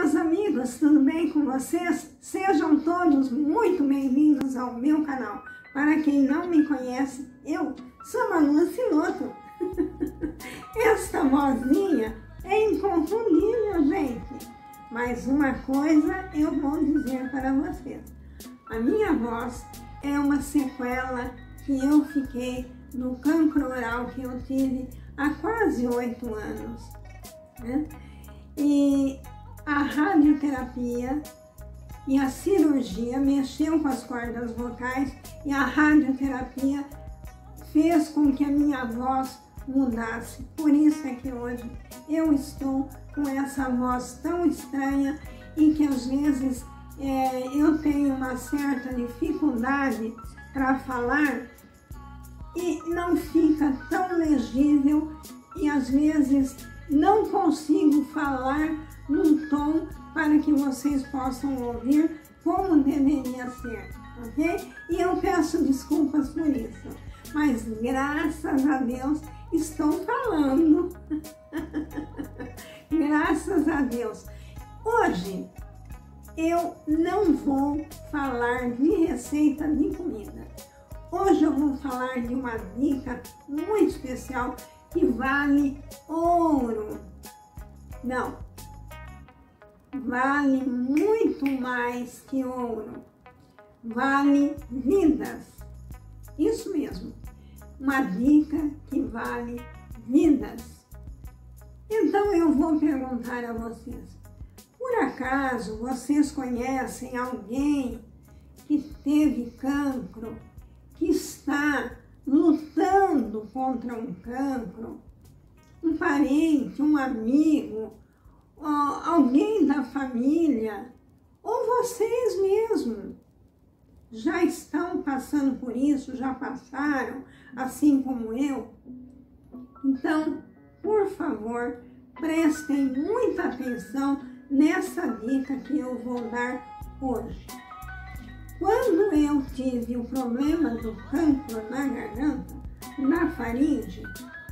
meus amigos, tudo bem com vocês? Sejam todos muito bem-vindos ao meu canal. Para quem não me conhece, eu sou Manu Siloto. Esta vozinha é inconfundível, gente. Mas uma coisa eu vou dizer para vocês. A minha voz é uma sequela que eu fiquei no cancro oral que eu tive há quase 8 anos, né? E a radioterapia e a cirurgia mexeu com as cordas vocais e a radioterapia fez com que a minha voz mudasse. Por isso é que hoje eu estou com essa voz tão estranha e que às vezes eu tenho uma certa dificuldade para falar e não fica tão legível e às vezes não consigo falar num tom para que vocês possam ouvir como deveria ser, ok? E eu peço desculpas por isso, mas graças a Deus estou falando. Graças a Deus. Hoje eu não vou falar de receita de comida. Hoje eu vou falar de uma dica muito especial que vale ouro. Não, vale muito mais que ouro. Vale vidas. Isso mesmo, uma dica que vale vidas. Então eu vou perguntar a vocês, por acaso vocês conhecem alguém que teve cancro, que está lutando contra um cancro, um parente, um amigo, alguém da família, ou vocês mesmos já estão passando por isso, já passaram, assim como eu? Então, por favor, prestem muita atenção nessa dica que eu vou dar hoje. Quando eu tive o problema do cancro na garganta, na faringe,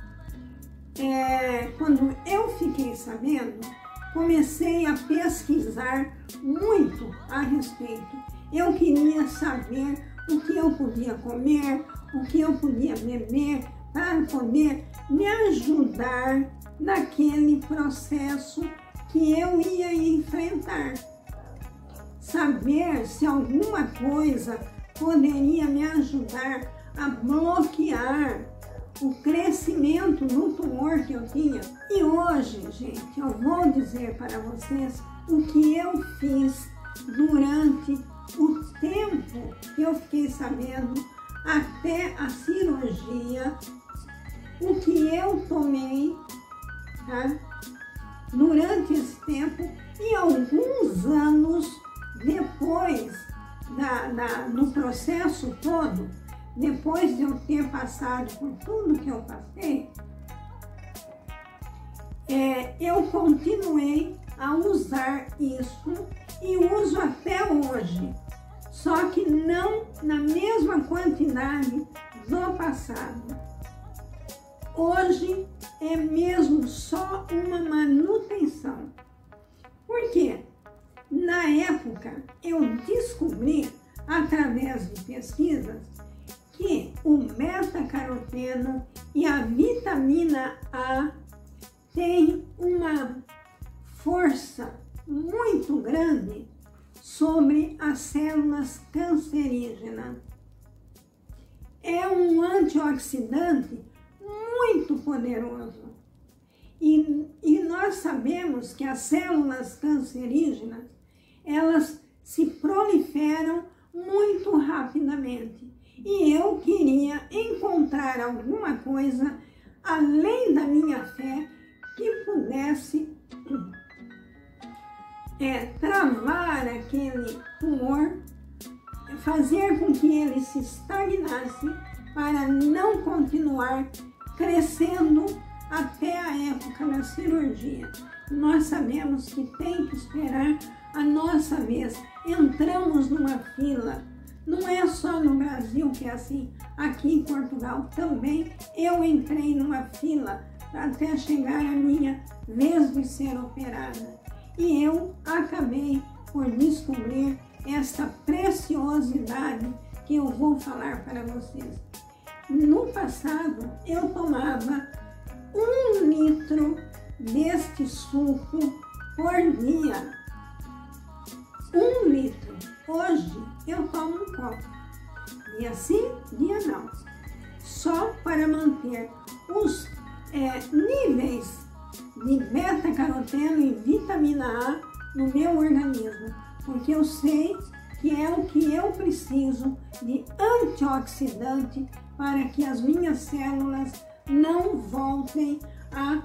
quando eu fiquei sabendo, comecei a pesquisar muito a respeito. Eu queria saber o que eu podia comer, o que eu podia beber, para poder me ajudar naquele processo que eu ia enfrentar. Saber se alguma coisa poderia me ajudar a bloquear o crescimento do tumor que eu tinha. E hoje, gente, eu vou dizer para vocês o que eu fiz durante o tempo que eu fiquei sabendo até a cirurgia, o que eu tomei, tá? Durante esse tempo e alguns anos depois do processo todo, depois de eu ter passado por tudo que eu passei, eu continuei a usar isso e uso até hoje, só que não na mesma quantidade do passado. Hoje é mesmo só uma manutenção. Por quê? Na época eu descobri, através de pesquisas, que o beta-caroteno e a vitamina A têm uma força muito grande sobre as células cancerígenas. É um antioxidante muito poderoso. E nós sabemos que as células cancerígenas, elas se proliferam muito rapidamente. E eu queria encontrar alguma coisa, além da minha fé, que pudesse travar aquele tumor, fazer com que ele se estagnasse para não continuar crescendo até a época da cirurgia. Nós sabemos que tem que esperar a nossa vez. Entramos numa fila. Não é só no Brasil que é assim. Aqui em Portugal também eu entrei numa fila até chegar a minha vez de ser operada. E eu acabei por descobrir esta preciosidade que eu vou falar para vocês. No passado, eu tomava 1 litro deste suco por dia. 1 litro. Hoje, eu tomo um copo. Dia sim, dia não. Só para manter os níveis de beta-caroteno e vitamina A no meu organismo, porque eu sei que é o que eu preciso de antioxidante para que as minhas células não voltem a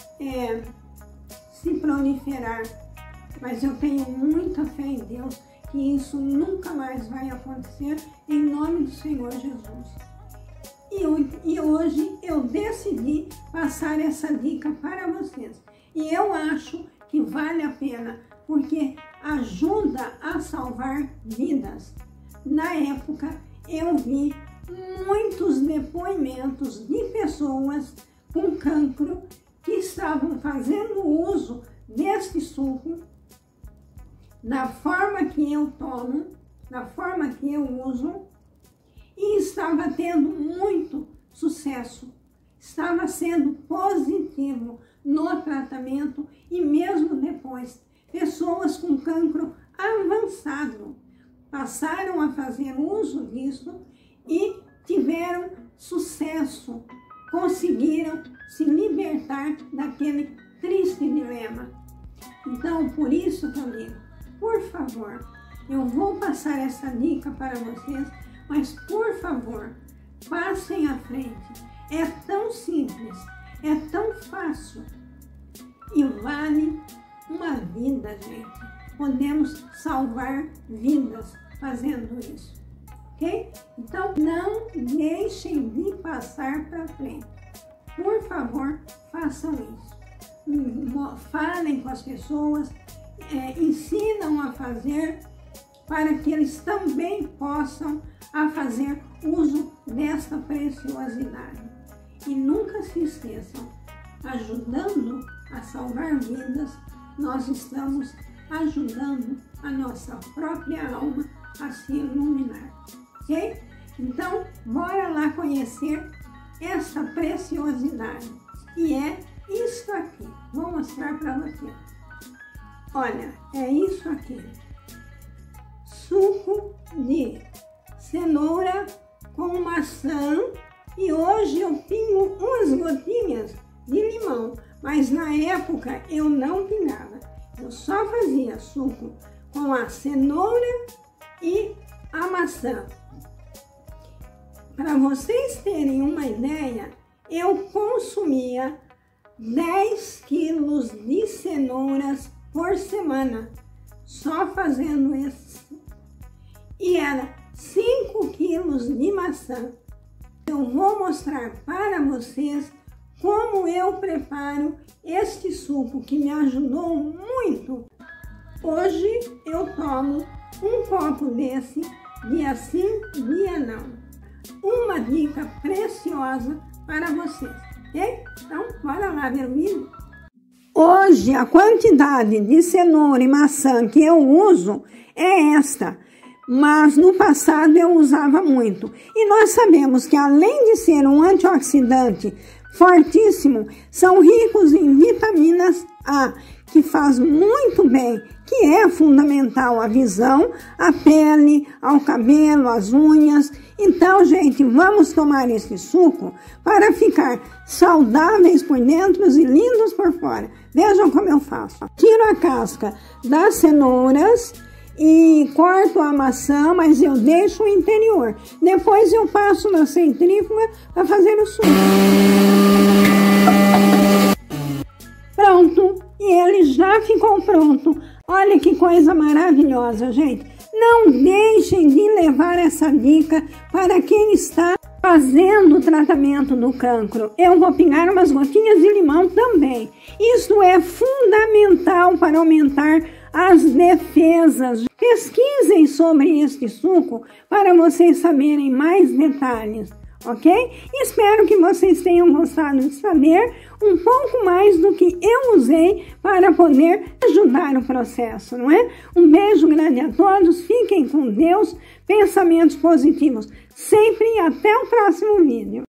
se proliferar. Mas eu tenho muita fé em Deus que isso nunca mais vai acontecer, em nome do Senhor Jesus. E hoje eu decidi passar essa dica para vocês. E eu acho que vale a pena, porque ajuda a salvar vidas. Na época, eu vi muitos depoimentos de pessoas com cancro que estavam fazendo uso deste suco da forma que eu tomo, da forma que eu uso, e estava tendo muito sucesso, estava sendo positivo no tratamento e mesmo depois. Pessoas com cancro avançado passaram a fazer uso disso e tiveram sucesso, conseguiram se libertar daquele triste dilema. Então, por isso que eu digo, por favor, eu vou passar essa dica para vocês, mas por favor, passem à frente. É tão simples, é tão fácil e vale uma vida, gente. Podemos salvar vidas fazendo isso, ok? Então, não deixem de passar para frente. Por favor, façam isso. Falem com as pessoas, ensinam a fazer para que eles também possam a fazer uso desta preciosidade. E nunca se esqueçam, ajudando a salvar vidas, nós estamos ajudando a nossa própria alma a se iluminar, ok? Então, bora lá conhecer essa preciosidade. E é isso aqui. Vou mostrar para você. Olha, é isso aqui. Suco de cenoura com maçã. E hoje eu pingo umas gotinhas de limão. Mas na época eu não pingava. Eu só fazia suco com a cenoura e a maçã. Para vocês terem uma ideia, eu consumia 10 quilos de cenouras por semana, só fazendo isso. E era 5 quilos de maçã. Eu vou mostrar para vocês como eu preparo este suco que me ajudou muito. Hoje eu tomo um copo desse, dia sim, dia não. Uma dica preciosa para vocês, ok? Então, bora lá ver o vídeo. Hoje, a quantidade de cenoura e maçã que eu uso é esta, mas no passado eu usava muito. E nós sabemos que além de ser um antioxidante fortíssimo, são ricos em vitaminas A, que faz muito bem, que é fundamental à visão, à pele, ao cabelo, às unhas. Então, gente, vamos tomar esse suco para ficar saudáveis por dentro e lindos por fora. Vejam como eu faço. Tiro a casca das cenouras e corto a maçã, mas eu deixo o interior. Depois eu passo na centrífuga para fazer o suco. Pronto, e ele já ficou pronto. Olha que coisa maravilhosa, gente. Não deixem de levar essa dica para quem está fazendo o tratamento do cancro. Eu vou pingar umas gotinhas de limão também. Isso é fundamental para aumentar as defesas. Pesquisem sobre este suco para vocês saberem mais detalhes. ok? Espero que vocês tenham gostado de saber um pouco mais do que eu usei para poder ajudar o processo, não é? Um beijo grande a todos, fiquem com Deus, pensamentos positivos sempre e até o próximo vídeo.